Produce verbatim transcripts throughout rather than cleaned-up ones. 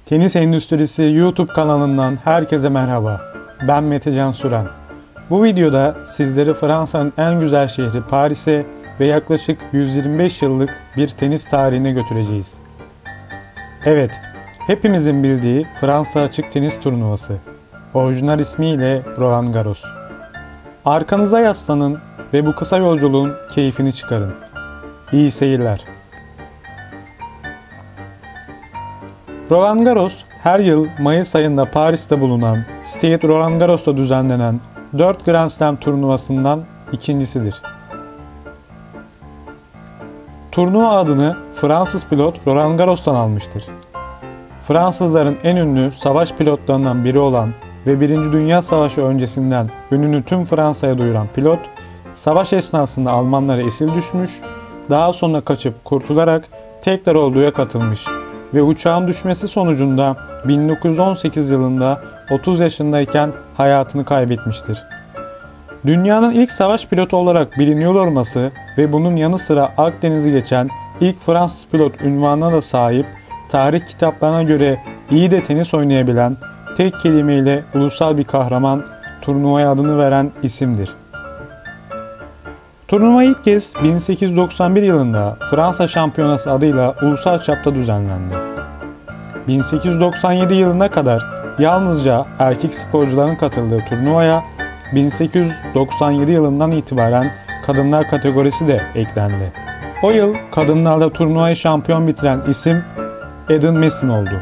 Tenis Endüstrisi YouTube kanalından herkese merhaba. Ben Metecan Süren. Bu videoda sizleri Fransa'nın en güzel şehri Paris'e ve yaklaşık yüz yirmi beş yıllık bir tenis tarihine götüreceğiz. Evet, hepimizin bildiği Fransa Açık Tenis Turnuvası. Orijinal ismiyle Roland Garros. Arkanıza yaslanın ve bu kısa yolculuğun keyfini çıkarın. İyi seyirler. Roland Garros her yıl Mayıs ayında Paris'te bulunan Stade Roland Garros'ta düzenlenen dört Grand Slam turnuvasından ikincisidir. Turnuva adını Fransız pilot Roland Garros'tan almıştır. Fransızların en ünlü savaş pilotlarından biri olan ve Birinci Dünya Savaşı öncesinden ününü tüm Fransa'ya duyuran pilot, savaş esnasında Almanlara esir düşmüş, daha sonra kaçıp kurtularak tekrar orduya katılmış ve uçağın düşmesi sonucunda bin dokuz yüz on sekiz yılında otuz yaşındayken hayatını kaybetmiştir. Dünyanın ilk savaş pilotu olarak biliniyor olması ve bunun yanı sıra Akdeniz'i geçen ilk Fransız pilot unvanına da sahip, tarih kitaplarına göre iyi de tenis oynayabilen, tek kelimeyle ulusal bir kahraman, turnuvaya adını veren isimdir. Turnuva ilk kez bin sekiz yüz doksan bir yılında Fransa Şampiyonası adıyla ulusal çapta düzenlendi. bin sekiz yüz doksan yedi yılına kadar yalnızca erkek sporcuların katıldığı turnuvaya bin sekiz yüz doksan yedi yılından itibaren kadınlar kategorisi de eklendi. O yıl kadınlarda turnuvayı şampiyon bitiren isim Eden Messin oldu.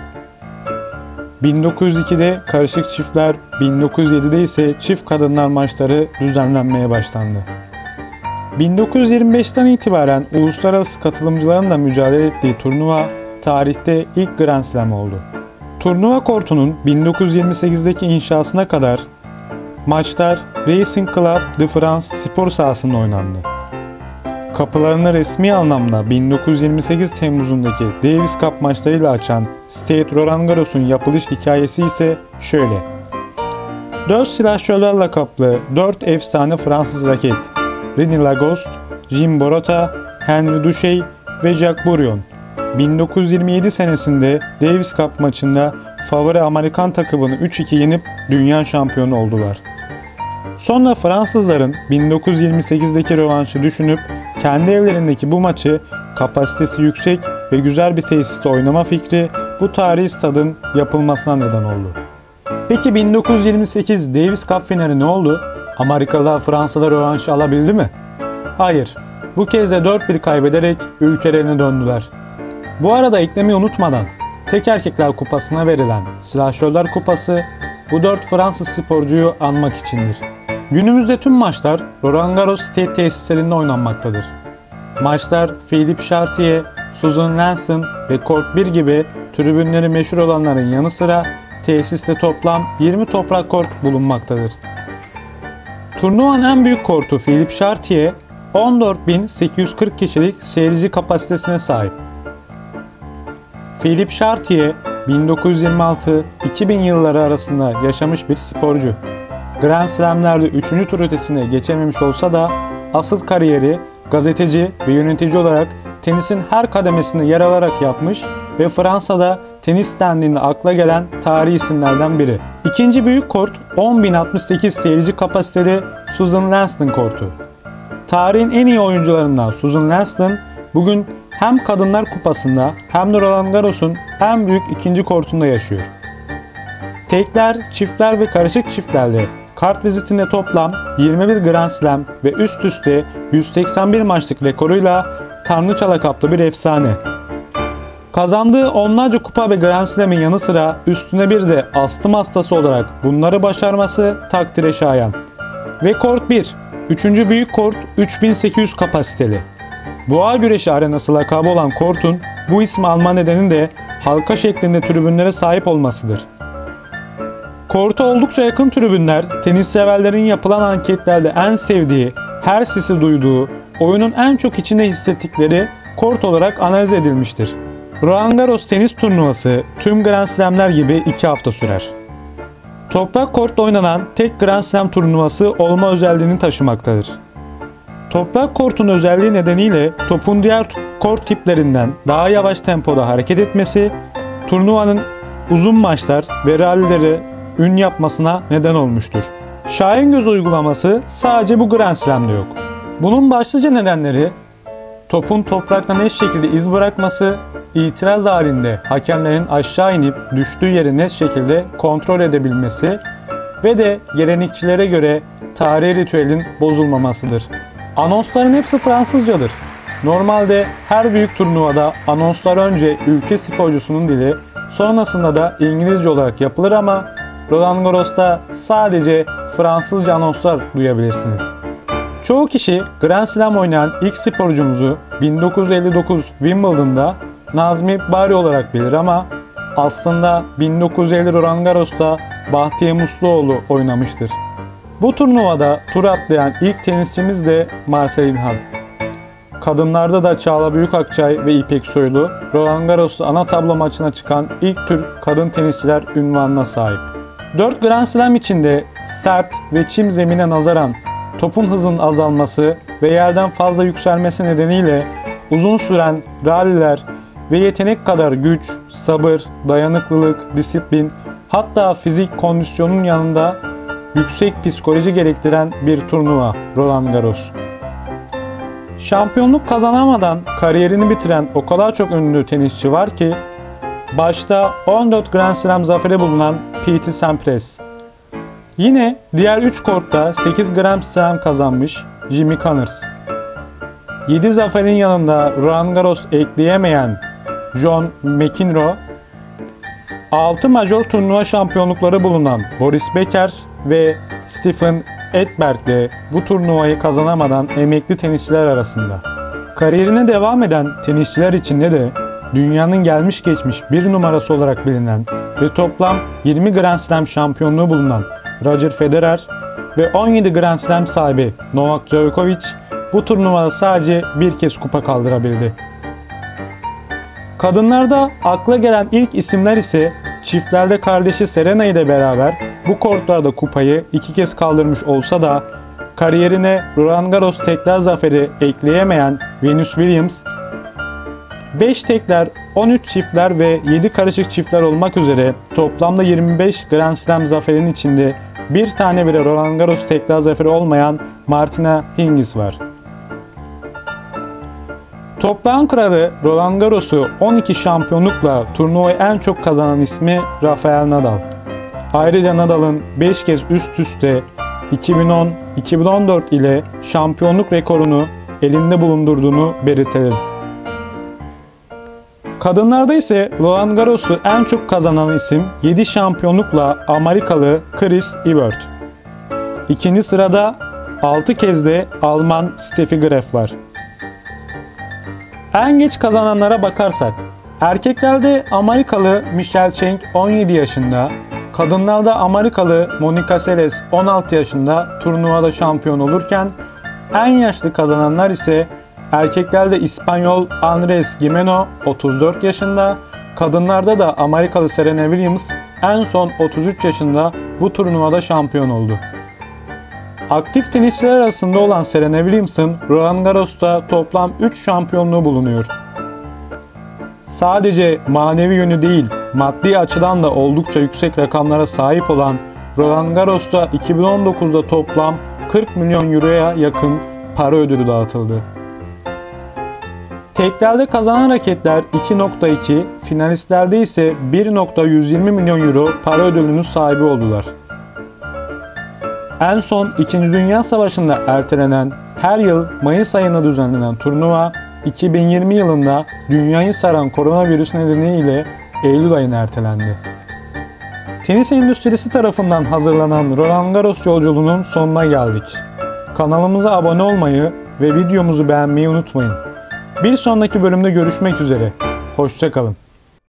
bin dokuz yüz ikide karışık çiftler, bin dokuz yüz yedide ise çift kadınlar maçları düzenlenmeye başlandı. bin dokuz yüz yirmi beşten itibaren uluslararası katılımcıların da mücadele ettiği turnuva tarihte ilk Grand Slam oldu. Turnuva kortunun bin dokuz yüz yirmi sekizdeki inşasına kadar maçlar Racing Club de France spor sahasında oynandı. Kapılarını resmi anlamda bin dokuz yüz yirmi sekiz Temmuz'undaki Davis Cup maçlarıyla açan Stade Roland Garros'un yapılış hikayesi ise şöyle. Dört silahşörlerle kaplı dört efsane Fransız raket, René Lagoste, Jim Borota, Henri Duchey ve Jacques Bourion, bin dokuz yüz yirmi yedi senesinde Davis Cup maçında favori Amerikan takımını üç iki yenip dünya şampiyonu oldular. Sonra Fransızların bin dokuz yüz yirmi sekizdeki rövanşı düşünüp kendi evlerindeki bu maçı kapasitesi yüksek ve güzel bir tesiste oynama fikri bu tarihi stadın yapılmasına neden oldu. Peki bin dokuz yüz yirmi sekiz Davis Cup finali ne oldu? Amerikalılar Fransa'da rövanşı alabildi mi? Hayır. Bu kez de dört bir kaybederek ülkelerine döndüler. Bu arada eklemeyi unutmadan tek erkekler kupasına verilen Silahşörler Kupası bu dört Fransız sporcuyu anmak içindir. Günümüzde tüm maçlar Roland Garros Stade tesislerinde oynanmaktadır. Maçlar Philippe Chartier, Suzanne Lansing ve Kort bir gibi tribünleri meşhur olanların yanı sıra tesiste toplam yirmi toprak kort bulunmaktadır. Turnuvanın en büyük kortu Philippe Chartier on dört bin sekiz yüz kırk kişilik seyirci kapasitesine sahip. Philippe Chartier bin dokuz yüz yirmi altı iki bin yılları arasında yaşamış bir sporcu. Grand Slam'lerde üçüncü tur ötesine geçememiş olsa da asıl kariyeri gazeteci ve yönetici olarak tenisin her kademesinde yer alarak yapmış ve Fransa'da tenis dendiğinde akla gelen tarihi isimlerden biri. İkinci büyük kort on bin altmış sekiz seyirci kapasiteli Suzanne Lansing kortu. Tarihin en iyi oyuncularından Suzanne Lansing bugün hem Kadınlar Kupası'nda hem de Roland Garros'un en büyük ikinci kortunda yaşıyor. Tekler, çiftler ve karışık çiftlerde kart vizitinde toplam yirmi bir Grand Slam ve üst üste yüz seksen bir maçlık rekoruyla tanrıça lakaplı bir efsane. Kazandığı onlarca kupa ve Grand Slam'in yanı sıra üstüne bir de astım hastası olarak bunları başarması takdire şayan. Ve kort bir, üçüncü büyük kort üç bin sekiz yüz kapasiteli. Boğa güreşi arenası lakabı olan kortun bu ismi alma nedeni de halka şeklinde tribünlere sahip olmasıdır. Korta oldukça yakın tribünler, tenis severlerin yapılan anketlerde en sevdiği, her sesi duyduğu, oyunun en çok içinde hissettikleri kort olarak analiz edilmiştir. Roland Garros tenis turnuvası tüm Grand Slam'ler gibi iki hafta sürer. Toprak kortla oynanan tek Grand Slam turnuvası olma özelliğini taşımaktadır. Toprak kortun özelliği nedeniyle topun diğer kort tiplerinden daha yavaş tempoda hareket etmesi, turnuvanın uzun maçlar ve rallileri ün yapmasına neden olmuştur. Şahin göz uygulaması sadece bu Grand Slam'de yok. Bunun başlıca nedenleri topun topraktan net şekilde iz bırakması, itiraz halinde hakemlerin aşağı inip düştüğü yeri net şekilde kontrol edebilmesi ve de gelenekçilere göre tarihi ritüelin bozulmamasıdır. Anonsların hepsi Fransızcadır. Normalde her büyük turnuvada anonslar önce ülke sporcusunun dili, sonrasında da İngilizce olarak yapılır ama Roland Garros'ta sadece Fransızca anonslar duyabilirsiniz. Çoğu kişi Grand Slam oynayan ilk sporcumuzu bin dokuz yüz elli dokuz Wimbledon'da Nazmi Hikbari olarak bilir ama aslında bin dokuz yüz elli Roland Garros'ta Bahtiyar Musluoğlu oynamıştır. Bu turnuvada tur atlayan ilk tenisçimiz de Marcel İlhan. Kadınlarda da Çağla Büyükakçay ve İpek Soylu, Roland Garros'ta ana tablo maçına çıkan ilk Türk kadın tenisçiler unvanına sahip. dört Grand Slam içinde sert ve çim zemine nazaran topun hızının azalması ve yerden fazla yükselmesi nedeniyle uzun süren ralliler ve yetenek kadar güç, sabır, dayanıklılık, disiplin, hatta fizik kondisyonun yanında yüksek psikoloji gerektiren bir turnuva Roland Garros. Şampiyonluk kazanamadan kariyerini bitiren o kadar çok ünlü tenisçi var ki, başta on dört Grand Slam zaferi bulunan Pete Sampras. Yine diğer üç kortta sekiz Grand Slam kazanmış Jimmy Connors. yedi zaferin yanında Roland Garros ekleyemeyen John McEnroe, altı major turnuva şampiyonlukları bulunan Boris Becker ve Stefan Edberg de bu turnuvayı kazanamadan emekli tenisçiler arasında. Kariyerine devam eden tenisçiler içinde de dünyanın gelmiş geçmiş bir numarası olarak bilinen ve toplam yirmi Grand Slam şampiyonluğu bulunan Roger Federer ve on yedi Grand Slam sahibi Novak Djokovic bu turnuvada sadece bir kez kupa kaldırabildi. Kadınlarda akla gelen ilk isimler ise çiftlerde kardeşi Serena ile beraber bu kortlarda kupayı iki kez kaldırmış olsa da kariyerine Roland Garros tekler zaferi ekleyemeyen Venus Williams, beş tekler, on üç çiftler ve yedi karışık çiftler olmak üzere toplamda yirmi beş Grand Slam zaferinin içinde bir tane bile Roland Garros tekler zaferi olmayan Martina Hingis var. Toprağın kralı Roland Garros'u on iki şampiyonlukla turnuvayı en çok kazanan ismi Rafael Nadal. Ayrıca Nadal'ın beş kez üst üste iki bin on iki bin on dört ile şampiyonluk rekorunu elinde bulundurduğunu belirtelim. Kadınlarda ise Roland Garros'u en çok kazanan isim yedi şampiyonlukla Amerikalı Chris Evert. İkinci sırada altı kez de Alman Steffi Graf var. En geç kazananlara bakarsak, erkeklerde Amerikalı Michelle Chang on yedi yaşında, kadınlarda Amerikalı Monica Seles on altı yaşında turnuvada şampiyon olurken, en yaşlı kazananlar ise erkeklerde İspanyol Andrés Gimeno otuz dört yaşında, kadınlarda da Amerikalı Serena Williams en son otuz üç yaşında bu turnuvada şampiyon oldu. Aktif tenisçiler arasında olan Serena Williams'ın Roland Garros'ta toplam üç şampiyonluğu bulunuyor. Sadece manevi yönü değil, maddi açıdan da oldukça yüksek rakamlara sahip olan Roland Garros'ta iki bin on dokuzda toplam kırk milyon euroya yakın para ödülü dağıtıldı. Teklerde kazanan raketler iki nokta iki, finalistlerde ise bir nokta yüz yirmi milyon euro para ödülünün sahibi oldular. En son İkinci Dünya Savaşı'nda ertelenen, her yıl Mayıs ayında düzenlenen turnuva, iki bin yirmi yılında dünyayı saran koronavirüs nedeniyle Eylül ayına ertelendi. Tenis endüstrisi tarafından hazırlanan Roland Garros yolculuğunun sonuna geldik. Kanalımıza abone olmayı ve videomuzu beğenmeyi unutmayın. Bir sonraki bölümde görüşmek üzere. Hoşça kalın.